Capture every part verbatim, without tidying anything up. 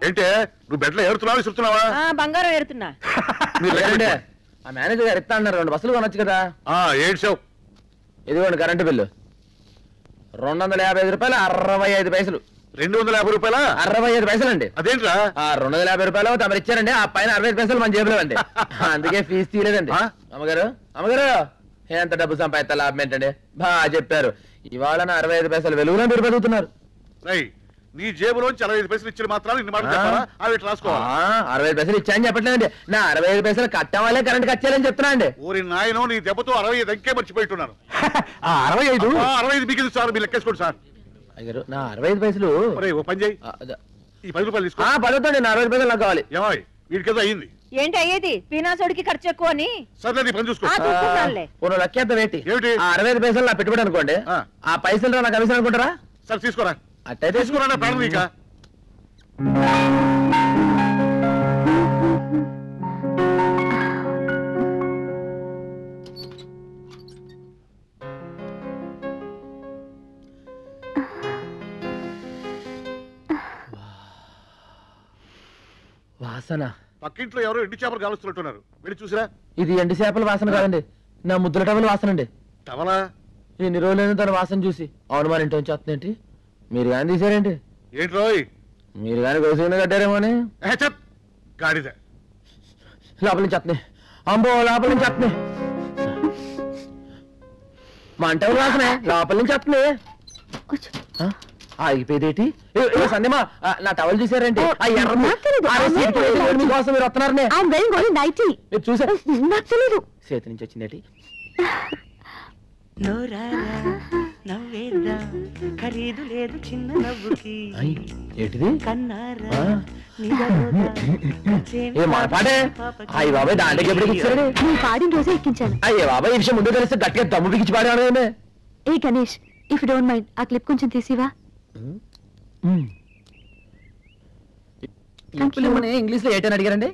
ఏంటే నువ్వు బెడ్లో ఏరుతున్నావా విసురుతున్నావా? బంగారం ఏరుతున్నా. ఆ మేనేజర్ గారు ఇస్తా అన్నారు, రెండు బస్సులు కొనొచ్చు కదా. ఏడ్చావు. ఇదిగోండి కరెంటు బిల్లు రెండు వందల యాభై ఐదు రూపాయలు అరవై ఐదు పైసలు. రెండు వందల యాభై రూపాయల అరవై ఐదు పైసలు అండి. అదేంట్రా? రెండు వందల యాభై రూపాయలు తమరు ఇచ్చారండి, ఆ పైన అరవై ఐదు పైసలు మన జేబులో అండి. అందుకే ఫీజు తీయలేదండి. అమ్మగారు అమ్మగారు ఎంత డబ్బు సంపాదిస్తా లాభం ఏంటండి? బాగా చెప్పారు. ఇవాళ నా అరవై ఐదు పైసలు వెలుగులో మీరు బతుకుతున్నారు. నీ జేబులోంచి అరవై ఐదు పైసలు ఇచ్చిన మాత్రాలు ఇన్ని మాటలు చెప్పాలా? అవి రాసుకోవాలి. అరవై ఐదు పైసలు ఇచ్చాయని చెప్పట్లేదండి, నా అరవై ఐదు పైసలు కట్టం వల్లే కరెంట్ కచ్చాలని చెప్తున్నా అండి. ఊరి నాయనో నీ దెబ్బతో అరవై ఐదు అంకే మర్చిపోయిట్టున్నాను. అరవై ఐదు అరవై ఐదు మీకు సార్, మీరు లెక్కేసుకోండి సార్. అయ్యారు నా అరవై ఐదు పైసలు ఓ పని చేయి, ఈ పది రూపాయలు తీసుకో. పడుతుంది, నా అరవై ఐదు పైసలు నాకు కావాలి. ఏమాయ్ వీడికేదో అయ్యింది. ఏంటి అయ్యేది? పీనాసోడికి ఖర్చు ఎక్కువ అని. సర్లే పని చూసుకో. లెక్కేద్దాం ఏంటి? అరవై ఐదు పైసలు నా పెట్టుబడి అనుకోండి, ఆ పైసలు నా కమిషన్ అనుకుంటారా? సరే తీసుకోరా. అట్టయితే తీసుకోరా ప్రాణం నీక. వాసన పక్కింట్లో ఎవరో ఎండి చేపలు కాలుస్తున్నట్టున్నారు, వెళ్ళి చూసిరా. ఇది ఎండి చేపల వాసన కాదండి, నా ముద్దుల టవల వాసన అండి. టవలా? ఎన్ని రోజులైనా తన వాసన చూసి అవును మన ఇంటి వచ్చేస్తుందేంటి? మీరు కానీ తీసారేంటి? ఏంటి రోయ్, మీరు కానీ గోసుకుని కట్టారేమో అని. గాడిద లోపల నుంచి వస్తున్నాయి, అంబో లోపల నుంచి వస్తున్నాయి, మా అంటవులు వాసనే లోపల నుంచి వస్తున్నాయి. ఆగిపోయేదేటి? సందేమా నా టవల్ చూసారంటే కోసం మీరు వస్తున్నారనే మీరు చూసారు, చేతి నుంచి వచ్చిందేటి? ఖరీదు లేదు చిన్న నవ్వుకి. ఏంటిది? ఏ మన పాటే? అయ్యి బాబాయ్ దాంట్లోకి ఎప్పుడు ఎక్కించాడు? పాడిన రోజే ఎక్కించాను. అయ్యే బాబాయ్ ఈ విషయం ముందు తెలిస్తే గట్టిగా దమ్ము బిగించి పాడాడు. ఏ Ganesh, if you don't mind ఆ క్లిప్ కొంచెం తీసివా? ఇంగ్లీష్ లో ఏంటని అడిగారండి?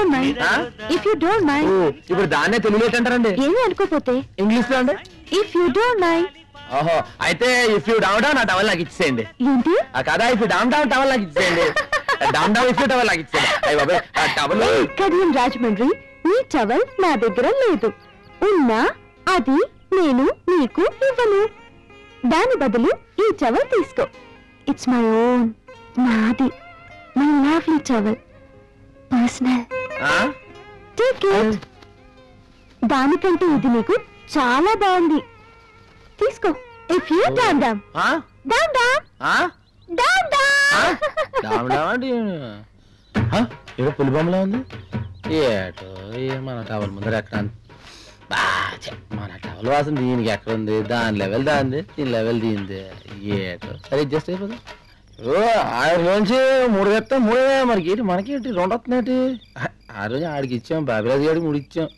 ఇప్పుడు దాన్నే తెలుగులో ఏంటంటారండి? ఏమీ అనుకోపోతే ఇంగ్లీష్ లో అండి ఇఫ్ యు డోంట్ మైండ్. ఓహో, అయితే ఇఫ్ యూ డౌన్ డౌన్ నా టవల్ నాకు ఇచ్చేయండి. ఏంటి కదా? If you down down towel నాకు ఇచ్చేయండి. Down down if you towel నాకు ఇచ్చేయండి. టవల్ కడియం రాజమండ్రి, నీ టవల్ నా దగ్గర లేదు, ఉన్నా అది నేను నీకు ఇవ్వను. దాని బదులు ఈ టవల్ తీసుకో. ఇట్స్ మై ఓన్, నాది, my lovely towel, personal. Take it. దానికంటే ఇది నీకు చాలా బాగుంది, తీసుకో. If you down down down down down down down ఏదో పులి బొమ్మలా ఉంది. ఏటో మన టవల్ ముందర ఎక్కడ మన టవల్ వాసన దీనికి ఎక్కడ ఉంది? దాని లెవెల్ దాంది, దీని లెవెల్ దీంది. ఏటో సరే అడ్జస్ట్ అయిపోతుంది. ఆడిలోంచి మూడు చెప్తాం, మూడు మనకి ఏంటి మనకేంటి రెండు వస్తున్నాయి. ఆ రోజు ఆడికి ఇచ్చాం, బాబిరాజు గారికి మూడు ఇచ్చాం,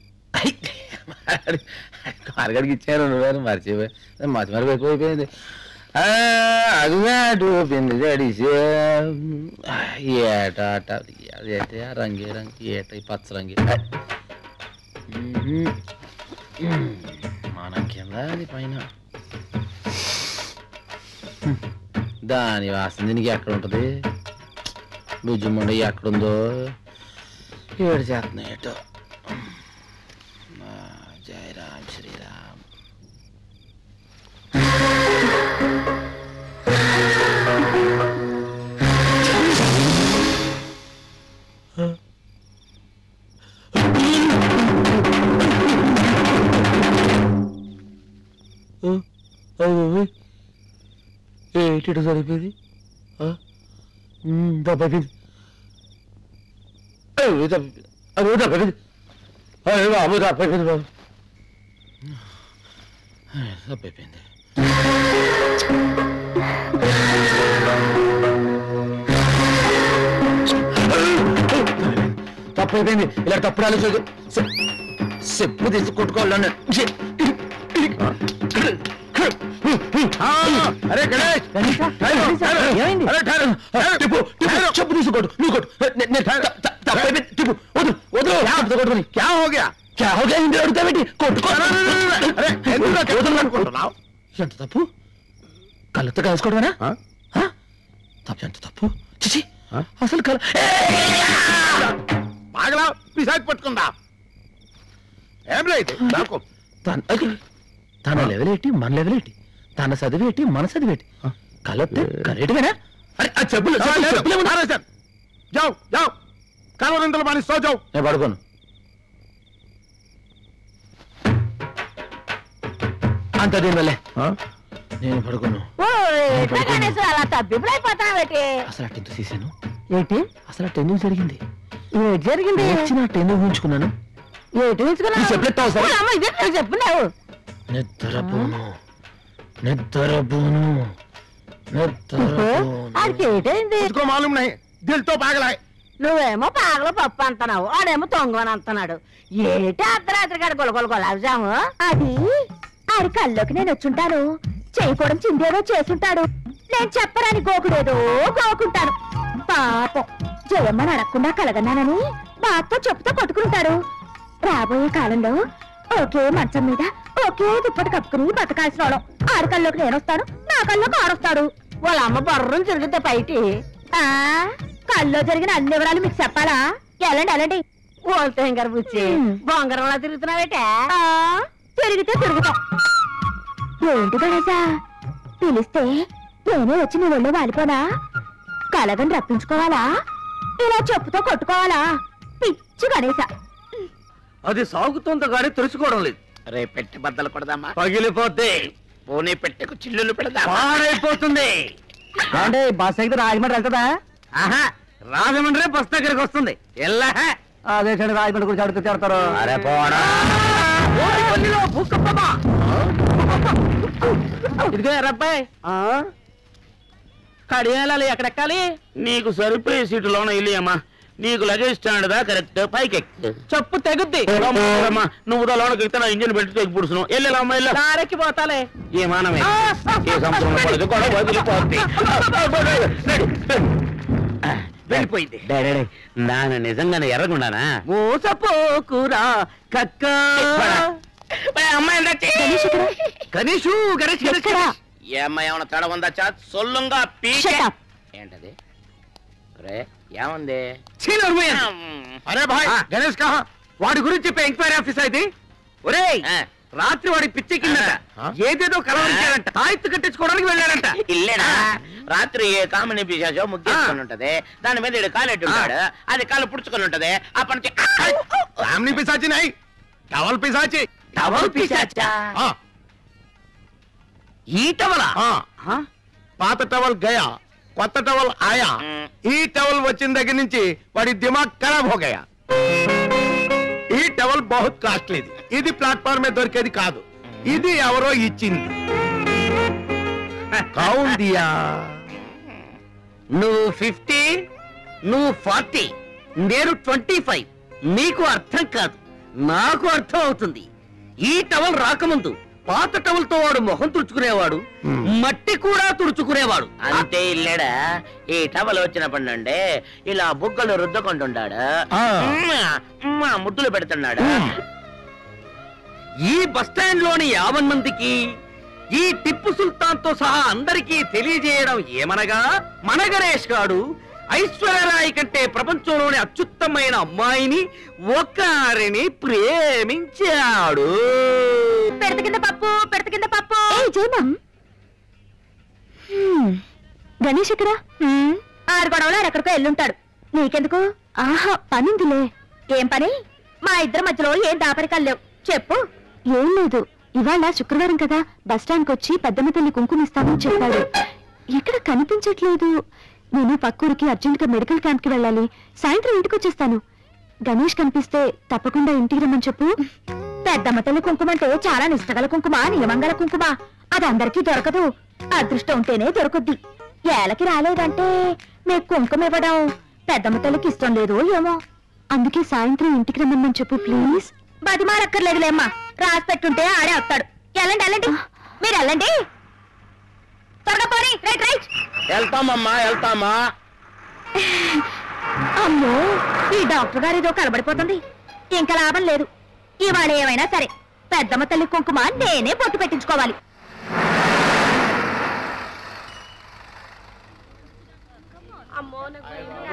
ఆరగడికి ఇచ్చాను రెండు వేలు మర్చిపోయి మతి మరపు ఎక్కువైపోయింది. అటు పిండి జడిసే ఏట అదేంటి ఆ రంగి రంగి ఏట ఈ పచ్చ రంగి మన కింద అది పైన దాని వాసన దీనికి ఎక్కడ ఉంటుంది? బుజ్జుమండ ఎక్కడుందో ఏడు చేస్తున్నాయి. ఏటో జై రామ్ శ్రీరామ్. ఏంటి సరిపోయింది? దెబ్బైపోయింది, అదే దెబ్బైపోయింది, అదే బాబు దెబ్బైపోయింది, బాబు తప్పైపోయింది. తప్పైపోయింది. ఇలా తప్పుడు ఆలోచన చెప్పు తీసి కొట్టుకోవాలన్నా. అరే గణేష్, చెప్పు తీసుకోడు నువ్వు కొట్టు. వద్దు వద్దు కొట్టుకుని క్యా హోగా క్యా హోగా ఇంటి అడుగుతావేంటి? కొట్టుకో. ఎంత తప్పు? కళ్ళతో కలుసుకోవడమేనా? తప్పు ఎంత తప్పు? చిచి అసలు కల బాగలా పిశాచి పట్టుకుందా ఏం లేదు నాకు తన లెవెల్ ఏంటి మన లెవెల్ ఏంటి తన చదివేటి మన చదివేటి కలొత్తే కరెక్ట్గానా చెప్పులు జావ్ జావ్ కలవరింతలు మాని సో జావ్ నేను పడుకోను అంత దీని వల్లే నేను పడుకోను అలా తబ్బిప్పుడైపోతావేటి అసలు ఆ టెన్త్ తీసాను ఏంటి అసలు ఆ టెన్త్ జరిగింది ఏటి జరిగింది వచ్చిన టెన్త్ ఊహించుకున్నాను ఏటి ఉంచుకున్నావు చెప్పలేస్తావు సార్ ఇదే చెప్పున్నావు నిద్రపోను నిద్రపోను నిద్రపోను ఆడికి ఏటైంది उसको मालूम नहीं दिल तो पागल है నువ్వేమో పాగలు పప్పు అంటున్నావు ఆడేమో తొంగని అంటున్నాడు ఏటి అర్ధరాత్రి గడ గొలగొల గొలాజాము అది ఆడి కల్లోకి నేను వచ్చుంటాను చేయకూడదు చిందేదో చేసుంటాడు నేను చెప్పరాని గోకుడేదో గోకుంటాను పాపం జయమ్మని అడగకుండా కలగన్నానని బాతో చెప్పుతో కొట్టుకుంటాడు రాబోయే కాలంలో ఒకే మంచం మీద ఒకే దుప్పటి కప్పుకుని బతకాల్సిన వాళ్ళం ఆడి కల్లోకి నేను వస్తాను నా కల్లోకి ఆడొస్తాడు వాళ్ళ అమ్మ బర్రం తిరుగుతే పైకి ఆ కల్లో జరిగిన అన్ని వివరాలు మీకు చెప్పాలా ఎలాండి ఎలాండి ఓల్తే గారు బుచ్చి బొంగరంలా తిరుగుతున్నావేటే ఆ, తిరిగితే తిరుగుతాం ఏంటి గణేశ పిలిస్తే నేనే వచ్చి నీ ఒళ్ళో వాలిపోనా కలగని రప్పించుకోవాలా ఇలా చెప్పుతో కొట్టుకోవాలా పిచ్చి గణేశ అది సాగుతుందో గానీ తెలుసుకోవడం లేదు. రే పెట్టి బద్దలు కొడదామా పగిలిపోతే పోనీ పెట్టెకు చిల్లులు పెడదామా పాడైపోతుంది. అంటే బస్ అయితే రాజమండ్రి వెళ్తుందా ఆహా రాజమండ్రి బస్ దగ్గరికి వస్తుంది. ఎల్లా అదే రాజమండ్రి గురించి అడుగుతూ చేరతారు అరే పోనా ఇదిగో ఎర్రబ్బాయి కడియాలి ఎక్కడెక్కాలి నీకు సరిపోయే సీటులోన ఇల్లియమ్మా. నీకు లగేజ్ స్టాండ్ దా కరెక్ట్ పైకి చెప్పు తెగుద్ది నువ్వు లోనకి ఎక్కితే నా ఇంజిన్ పెట్టి తెగి పుడుచును ఎల్లెల్లమ్మ ఎల్ల దారెక్కి పోతాలే ఏ మానమే ఏ సంవత్సరం పడదు గొడవ వదిలిపోద్ది. వెళ్ళిపోయింది. నాన్న నిజంగానే ఎర్రగుండానా మోసపోకురా కక్క అమ్మాయి గణేషు గణేష్ గణేష్ ఏ అమ్మాయి ఏమన్నా తడ ఉందా చా సొల్లుంగా పీకే ఏంటది రే ఏముంది अरे भाई गणेश कहाँ వాడి గురించి చెప్పే ఎంక్వైరీ ఆఫీస్ అయితే ఒరేయ్ రాత్రి వాడి పిచ్చి కిందట ఏదేదో కలవరించాడంట తాయెత్తు కట్టించుకోవడానికి వెళ్ళాడంట. ఇల్లేనా రాత్రి ఏ కామిని పిశాచో ముగ్గేసుకొని ఉంటది. దాని మీద ఇడు కాలెట్టు ఉంటాడు. అది కాలు పుడుచుకొని ఉంటది. అప్పటి నుంచి सामने पिशाची नहीं टवल पिशाची టవల్ పిశాచా हाँ ఈ టవలా हाँ పాత టవల్ గయా కొత్త టవల్ ఆయా ఈ టవల్ వచ్చిన దగ్గర నుంచి వాడి దిమాగ్ ఖరాబ్ హో గయా ఈ టవల్ బహుత్ కాస్ట్లీది ఇది ప్లాట్ఫామ్ మీద దొరికేది కాదు ఇది ఎవరో ఇచ్చింది కౌన్ దియా నువ్వు ఫిఫ్టీ నువ్వు ఫార్టీ నేను ట్వంటీ ఫైవ్ నీకు అర్థం కాదు నాకు అర్థం అవుతుంది. ఈ టవల్ రాకముందు పాత టవల్ తో వాడు మొహం తుడుచుకునేవాడు మట్టి కూడా తుడుచుకునేవాడు అంతే. ఇల్లేడా ఈ టవల్ వచ్చినప్పటి నుండి ఇలా బుగ్గలు రుద్దుకుంటున్నాడు ముద్దులు పెడుతున్నాడు. ఈ బస్ స్టాండ్ లోని యాభై మందికి ఈ టిప్పు సుల్తాన్ తో సహా అందరికీ తెలియజేయడం ఏమనగా మన గణేష్ గాడు ఐశ్వర్యరాయ్ కంటే ప్రపంచంలోని అత్యుత్తమైన అమ్మాయిని ఒకరిని ప్రేమించాడు. పెడత కింద పప్పు పెడత కింద పప్పు జయమం గణేష్ ఇక్కడ ఆరు గొడవలో ఎక్కడికో ఎల్లుంటాడు నీకెందుకు ఆహా పనుందిలే ఏం పని మా ఇద్దరి మధ్యలో ఏం దాపరికాలు లేవు చెప్పు ఏం లేదు ఇవాళ శుక్రవారం కదా బస్ స్టాండ్కి వచ్చి పెద్దమ్మ తల్లి కుంకుమ ఇస్తామని చెప్పాడు ఇక్కడ కనిపించట్లేదు నేను పక్కూరికి అర్జెంట్ గా మెడికల్ క్యాంప్ కి వెళ్ళాలి సాయంత్రం ఇంటికి వచ్చేస్తాను గణేష్ కనిపిస్తే తప్పకుండా ఇంటికి రమ్మని చెప్పు పెద్దమ్మ తల్లి కుంకుమ అంటే చాలా నిష్టగల కుంకుమ నియమంగల కుంకుమ అది అందరికీ దొరకదు అదృష్టం ఉంటేనే దొరుకుద్ది ఏలకి రాలేదంటే మీకు కుంకుమ ఇవ్వడం పెద్దమ్మ తల్లికి ఇష్టం లేదు ఏమో అందుకే సాయంత్రం ఇంటికి రమ్మని చెప్పు ప్లీజ్ బతిమాలక్కర్లేదులేమ్మా రాసి పెట్టుంటే ఆడే వస్తాడు వెళ్ళండి వెళ్ళండి మీరు వెళ్ళండి త్వరగా పోనీ రైట్ రైట్ వెళ్తామమ్మా వెళ్తామా. అమ్మో ఈ డాక్టర్ గారు ఏదో కలబడిపోతుంది ఇంకా లాభం లేదు ఇవాళ ఏమైనా సరే పెద్దమ్మ తల్లి కుంకుమ నేనే పొట్టు పెట్టించుకోవాలి అమ్మో నాకు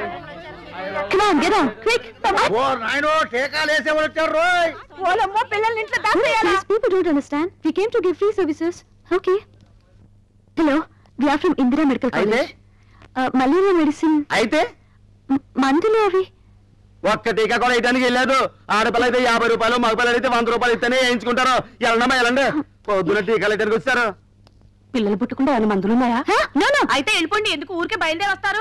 Come on, get on, quick. ఓ నాయనో టీకాలు వేసేవాళ్ళు వచ్చారు రోయ్. ఓలమ్మో పిల్లల్ని ఇంట్లో దాచేయాలా? These people don't understand. We came to give free services. Okay. Hello, we are from Indira Medical అయితే College. Uh, malaria medicine. అయితే మ- మందులు అవి. ఒక్క టీకా కూడా వేయడానికి వెళ్ళలేదు. ఆడపిల్ల అయితే యాభై రూపాయలు, మగపిల్లలు అయితే వంద రూపాయలు ఇస్తేనే వేయించుకుంటారు. వెళ్ళండమ్మా వెళ్ళండి. పొద్దున టీకాలు అయితే వస్తారు. పిల్లలు పుట్టకుండా ఏమైనా మందులు ఉన్నాయా? Huh? No, no. అయితే వెళ్ళిపోండి, ఎందుకు ఊరికే బయలుదేరి వస్తారు?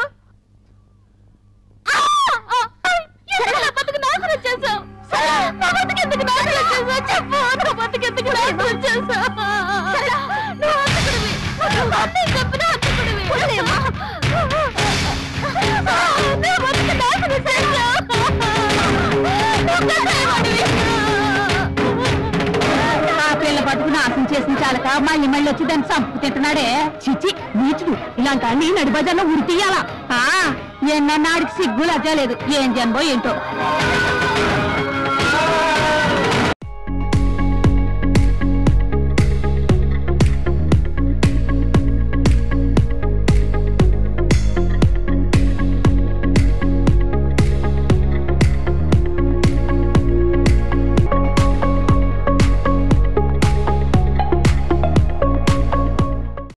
పిల్ల బతుకు నాశనం చేసిన చాలక మళ్ళీ మళ్ళీ వచ్చి దాన్ని చంపు తింటున్నాడే. చిచి నీచుడు, ఇలాంటి అన్ని నడిబజార్లో ఉరి తీయాలా? ఎన్నన్నాడికి సిగ్గు లజ్జా లేదు. ఏం జన్మో ఏంటో.